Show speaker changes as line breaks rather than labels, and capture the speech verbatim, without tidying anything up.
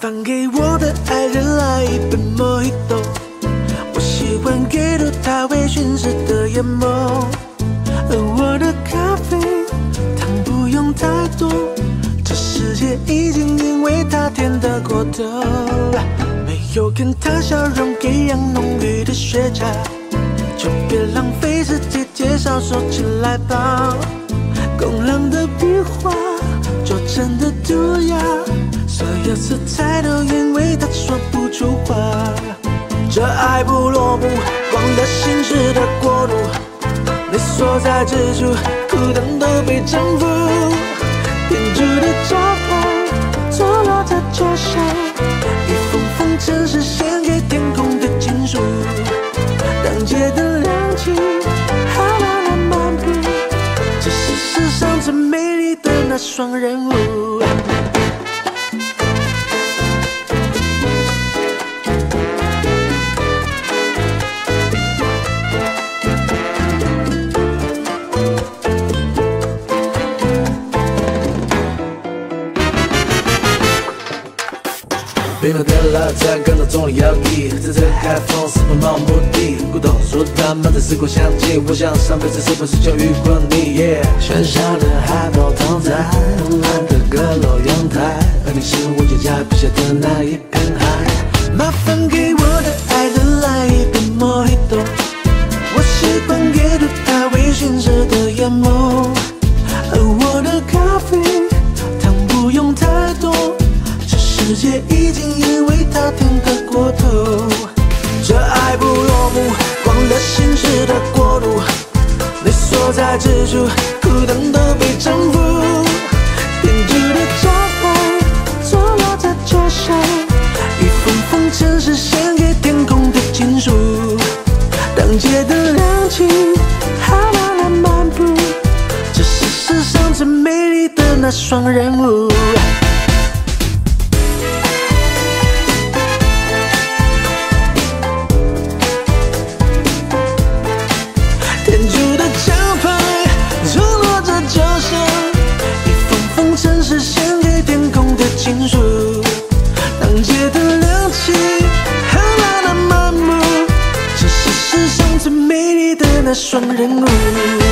烦给我的爱人来一杯莫吉托，我喜欢给入他微醺时的眼眸，而我的咖啡糖不用太多，这世界已经因为他甜得过头。没有跟他笑容一样浓郁的雪茄，就别浪费时间介绍，收起来吧。工人的笔画，拙真的涂鸦，所有色彩都因为他说不出话。这爱不落幕，光的心事的国度，你所在之处，苦等都被征服。天主的招牌，坐落在脚下，一封封城市献给天空的情书。当街的亮起，好慢慢漫步，这是世上最美丽的那双人舞。
冰冷的老太跟到总理摇曳，在这海风是奔冒目的，古董说他们在时光相近，我想上辈子是不是就遇过你？ Yeah， 喧嚣的海报躺在蓝的阁楼阳台，而你是我脚下笔下的那一片海。
麻烦给我的爱人来一杯莫吉托，我喜欢给入他微醺时的眼眸，而我的咖啡糖不用太多，这世界已经因为他甜得过头。这爱不落幕，光的心事的国度，你所在之处，苦等都被征服。天主的招牌，坐落在脚下，一封封城市献给天空的情书。当街的亮起，好慢慢漫步，这是世上最美丽的那双人舞。天主的招牌，坐落在脚下，一封封城市献给天空的情书。当街的亮起，好慢慢漫步，这是世上最美丽的那双人舞。